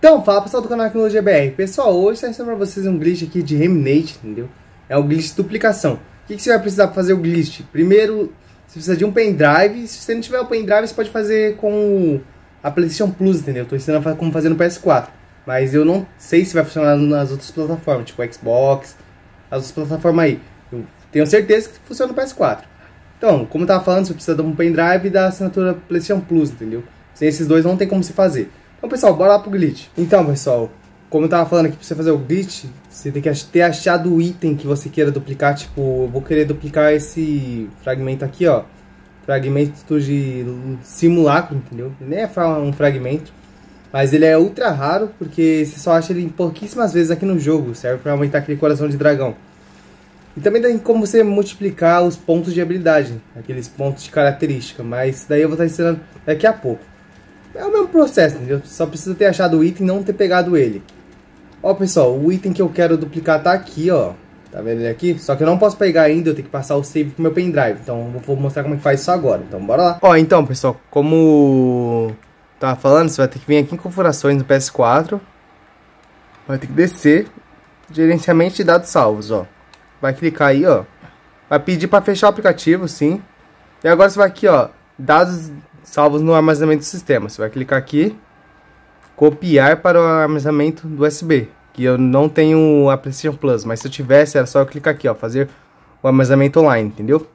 Então, fala pessoal do canal Tecnologia BR. Pessoal, hoje está ensinando para vocês um glitch aqui de Remnate, entendeu? É um glitch de duplicação. O que você vai precisar para fazer o glitch? Primeiro, você precisa de um pendrive. Se você não tiver o pendrive, você pode fazer com a PlayStation Plus, entendeu? Estou ensinando como fazer no PS4. Mas eu não sei se vai funcionar nas outras plataformas, tipo Xbox, as outras plataformas aí. Eu tenho certeza que funciona no PS4. Então, como eu estava falando, você precisa de um pendrive e da assinatura PlayStation Plus, entendeu? Sem esses dois não tem como se fazer. Então, pessoal, bora lá pro glitch. Então, pessoal, como eu tava falando aqui, pra você fazer o glitch, você tem que ter achado o item que você queira duplicar. Tipo, eu vou querer duplicar esse fragmento aqui, ó. Fragmento de simulacro, entendeu? Nem é um fragmento, mas ele é ultra raro, porque você só acha ele em pouquíssimas vezes aqui no jogo. Serve pra aumentar aquele coração de dragão. E também tem como você multiplicar os pontos de habilidade, aqueles pontos de característica. Mas isso daí eu vou estar ensinando daqui a pouco. É o mesmo processo, entendeu? Só precisa ter achado o item e não ter pegado ele. Ó, pessoal, o item que eu quero duplicar tá aqui, ó. Tá vendo ele aqui? Só que eu não posso pegar ainda, eu tenho que passar o save pro meu pendrive. Então eu vou mostrar como é que faz isso agora. Então bora lá. Ó, então, pessoal, como tava falando, você vai ter que vir aqui em configurações no PS4. Vai ter que descer. Gerenciamento de dados salvos, ó. Vai clicar aí, ó. Vai pedir para fechar o aplicativo, sim. E agora você vai aqui, ó. Dados salvos no armazenamento do sistema. Você vai clicar aqui, copiar para o armazenamento do USB, que eu não tenho a PlayStation Plus, mas se eu tivesse era só eu clicar aqui, ó, fazer o armazenamento online, entendeu?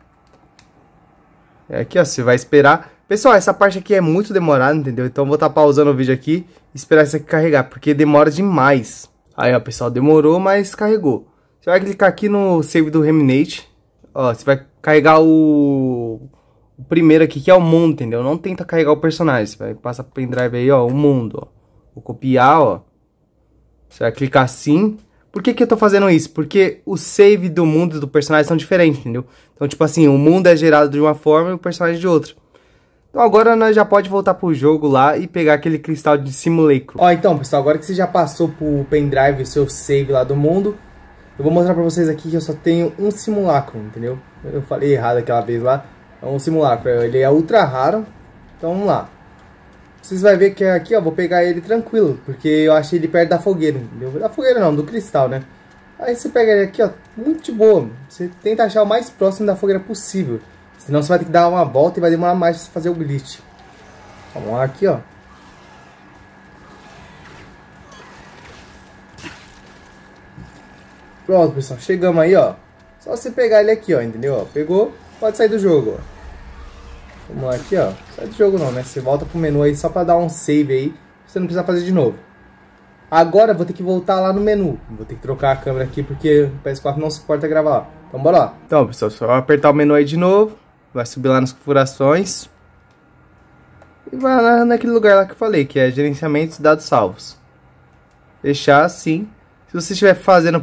É aqui, ó, você vai esperar. Pessoal, essa parte aqui é muito demorada, entendeu? Então eu vou estar pausando o vídeo aqui e esperar isso aqui carregar, porque demora demais. Aí, ó, pessoal, demorou, mas carregou. Você vai clicar aqui no save do Remnate, ó, você vai carregar o primeiro aqui, que é o mundo, entendeu? Não tenta carregar o personagem. Você vai passar pro pendrive aí, ó, o mundo, ó. Vou copiar, ó. Você vai clicar assim. Por que que eu tô fazendo isso? Porque o save do mundo e do personagem são diferentes, entendeu? Então, tipo assim, o mundo é gerado de uma forma e o personagem de outra. Então agora nós já pode voltar pro jogo lá e pegar aquele cristal de simulacro. Ó, então, pessoal, agora que você já passou pro pendrive o seu save lá do mundo, eu vou mostrar pra vocês aqui que eu só tenho um simulacro, entendeu? Eu falei errado aquela vez lá. É um simulacro, ele é ultra raro. Então vamos lá. Vocês vão ver que aqui, ó, vou pegar ele tranquilo, porque eu achei ele perto da fogueira, entendeu? Da fogueira não, do cristal, né? Aí você pega ele aqui, ó, muito de boa. Você tenta achar o mais próximo da fogueira possível. Senão você vai ter que dar uma volta e vai demorar mais pra você fazer o glitch. Vamos lá aqui, ó. Pronto, pessoal, chegamos aí, ó. Só você pegar ele aqui, ó, entendeu? Ó, pegou, pode sair do jogo, ó. Vamos lá aqui, ó. Sai do jogo não, né? Você volta pro menu aí só pra dar um save aí. Você não precisa fazer de novo. Agora eu vou ter que voltar lá no menu. Vou ter que trocar a câmera aqui porque o PS4 não suporta gravar lá. Então bora lá. Então, pessoal, só apertar o menu aí de novo. Vai subir lá nas configurações. E vai lá naquele lugar lá que eu falei, que é gerenciamento de dados salvos. Fechar assim. Se você estiver fazendo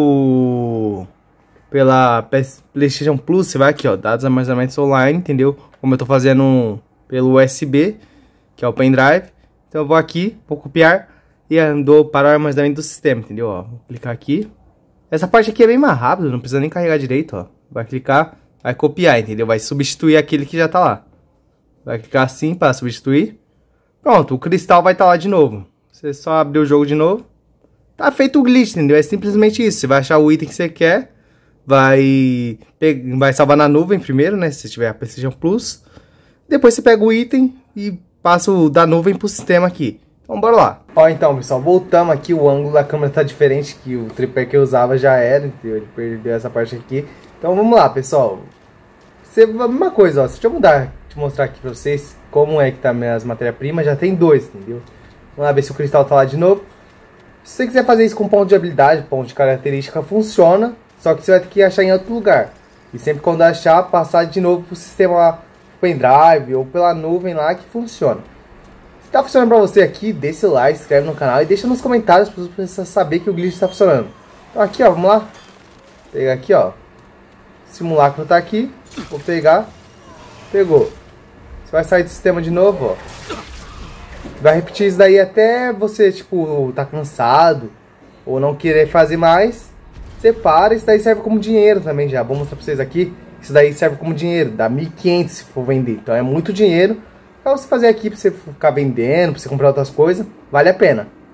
pela PlayStation Plus, você vai aqui, ó, dados armazenamentos online, entendeu? Como eu tô fazendo pelo USB, que é o pendrive. Então eu vou aqui, vou copiar e andou para o armazenamento do sistema, entendeu? Ó, vou clicar aqui. Essa parte aqui é bem mais rápido, não precisa nem carregar direito, ó. Vai clicar, vai copiar, entendeu? Vai substituir aquele que já tá lá. Vai clicar assim para substituir. Pronto, o cristal vai estar lá de novo. Você só abrir o jogo de novo. Tá feito o glitch, entendeu? É simplesmente isso. Você vai achar o item que você quer. Vai salvar na nuvem primeiro, né? Se tiver a PlayStation Plus. Depois você pega o item e passa o da nuvem pro sistema aqui. Então bora lá. Ó, então, pessoal, voltamos aqui. O ângulo da câmera tá diferente, que o tripé que eu usava já era, entendeu? Ele perdeu essa parte aqui. Então vamos lá, pessoal. A mesma coisa, ó. Deixa eu mostrar aqui pra vocês como é que tá minhas matérias-primas. Já tem dois, entendeu? Vamos lá ver se o cristal tá lá de novo. Se você quiser fazer isso com ponto de habilidade, ponto de característica, funciona. Só que você vai ter que achar em outro lugar. E sempre quando achar, passar de novo pro sistema lá, pendrive ou pela nuvem lá que funciona. Se tá funcionando pra você aqui, deixa o like, se inscreve no canal e deixa nos comentários pra você saber que o glitch tá funcionando. Então aqui, ó, vamos lá. Pegar aqui, ó. Simulacro tá aqui. Vou pegar. Pegou. Você vai sair do sistema de novo, ó. Vai repetir isso daí até você, tipo, tá cansado ou não querer fazer mais. Você para, isso daí serve como dinheiro também já. Vou mostrar pra vocês aqui. Isso daí serve como dinheiro, dá 1.500 se for vender. Então é muito dinheiro pra você fazer aqui, pra você ficar vendendo, pra você comprar outras coisas. Vale a pena.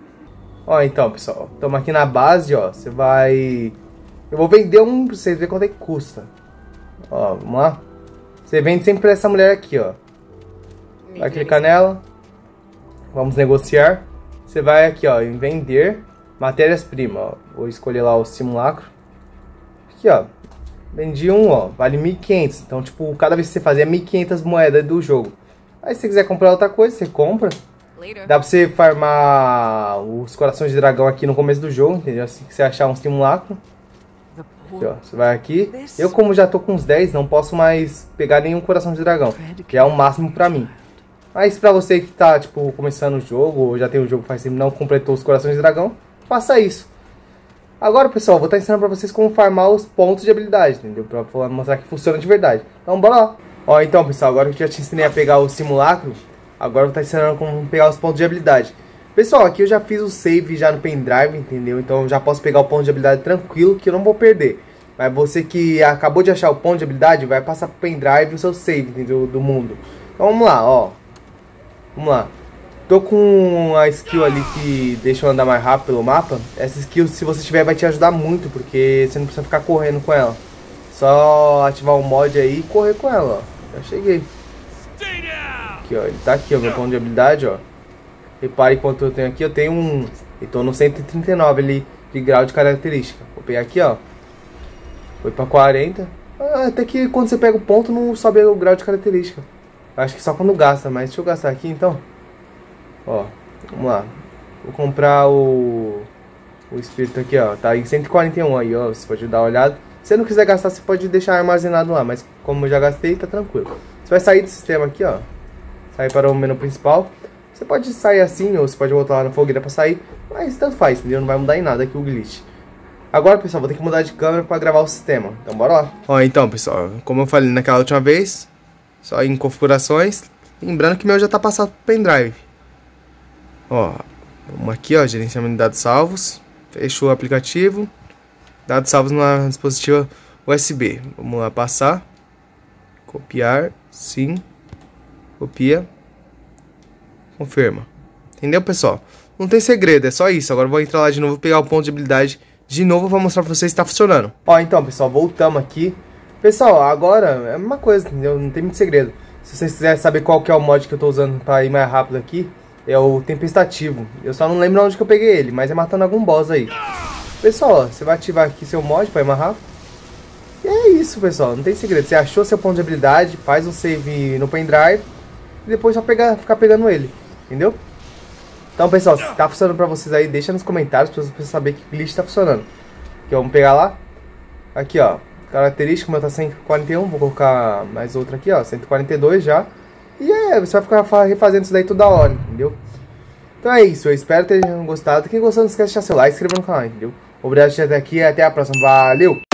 Ó, então, pessoal, estamos aqui na base, ó. Você vai... Eu vou vender um pra vocês verem quanto é que custa. Ó, vamos lá. Você vende sempre pra essa mulher aqui, ó. Vai clicar nela. Vamos negociar. Você vai aqui, ó, em vender matérias-primas, ó. Vou escolher lá o simulacro. Aqui, ó. Vendi um, ó. Vale 1.500. Então, tipo, cada vez que você fazer é 1.500 moedas do jogo. Aí, se você quiser comprar outra coisa, você compra. Dá pra você farmar os corações de dragão aqui no começo do jogo, entendeu? Assim que você achar um simulacro. Aqui, ó, você vai aqui. Eu, como já tô com uns 10, não posso mais pegar nenhum coração de dragão, que é o máximo pra mim. Mas pra você que tá, tipo, começando o jogo, ou já tem o jogo faz tempo e não completou os corações de dragão, faça isso. Agora, pessoal, vou estar ensinando pra vocês como farmar os pontos de habilidade, entendeu? Pra mostrar que funciona de verdade. Então, bora lá. Ó, então, pessoal, agora que eu já te ensinei a pegar o simulacro, agora eu vou estar ensinando como pegar os pontos de habilidade. Pessoal, aqui eu já fiz o save já no pendrive, entendeu? Então eu já posso pegar o ponto de habilidade tranquilo, que eu não vou perder. Mas você que acabou de achar o ponto de habilidade, vai passar pro pendrive o seu save, entendeu? Do mundo. Então vamos lá, ó. Vamos lá. Tô com a skill ali que deixa eu andar mais rápido pelo mapa. Essa skill, se você tiver, vai te ajudar muito, porque você não precisa ficar correndo com ela. Só ativar um mod aí e correr com ela, ó. Já cheguei. Aqui, ó. Ele tá aqui, ó, meu ponto de habilidade, ó. Repare quanto eu tenho aqui. Eu tenho um... Eu tô no 139 ali de grau de característica. Vou pegar aqui, ó. Foi pra 40. Até que quando você pega o ponto não sobe o grau de característica. Acho que só quando gasta, mas deixa eu gastar aqui então. Ó, vamos lá. Vou comprar o espírito aqui, ó. Tá em 141 aí, ó. Você pode dar uma olhada. Se você não quiser gastar, você pode deixar armazenado lá. Mas como eu já gastei, tá tranquilo. Você vai sair do sistema aqui, ó. Sair para o menu principal. Você pode sair assim, ou você pode voltar lá na fogueira pra sair. Mas tanto faz, entendeu? Não vai mudar em nada aqui o glitch. Agora, pessoal, vou ter que mudar de câmera pra gravar o sistema. Então, bora lá. Ó, então, pessoal, como eu falei naquela última vez, só em configurações. Lembrando que o meu já tá passado pro pendrive. Ó, vamos aqui, ó, gerenciamento de dados salvos. Fechou o aplicativo. Dados salvos no dispositivo USB. Vamos lá, passar. Copiar, sim. Copia. Confirma. Entendeu, pessoal? Não tem segredo, é só isso. Agora eu vou entrar lá de novo, pegar o ponto de habilidade de novo, vou mostrar pra vocês se tá funcionando. Ó, então, pessoal, voltamos aqui. Pessoal, agora é a mesma coisa, entendeu? Não tem muito segredo. Se vocês quiserem saber qual que é o mod que eu tô usando pra ir mais rápido aqui, é o tempestativo. Eu só não lembro onde que eu peguei ele, mas é matando algum boss aí. Pessoal, ó, você vai ativar aqui seu mod pra ir mais rápido. E é isso, pessoal, não tem segredo. Você achou seu ponto de habilidade, faz um save no pendrive e depois só ficar pegando ele, entendeu? Então, pessoal, se tá funcionando pra vocês aí, deixa nos comentários pra vocês saberem que glitch tá funcionando. Aqui, ó, vamos pegar lá. Aqui, ó, característica, o meu tá 141, vou colocar mais outra aqui, ó, 142 já. E você vai ficar refazendo isso daí toda hora, entendeu? Então é isso, eu espero que tenham gostado. Quem gostou, não esquece de deixar seu like e se inscrever no canal, entendeu? Obrigado por assistir até aqui e até a próxima. Valeu!